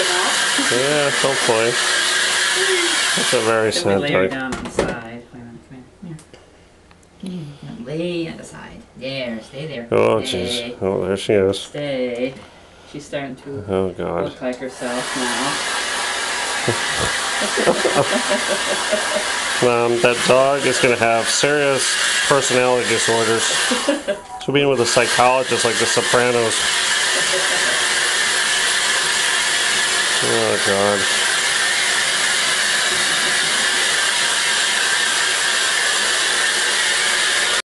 come out. Yeah, hopefully. That's a very sad Lay her type. down on the side. Wait a minute, come here. Lay on the side. There, stay there. Oh, jeez. Oh, there she is. Stay. She's starting to God. look like herself now. That dog is going to have serious personality disorders. She'll be in with a psychologist like The Sopranos. Oh, God.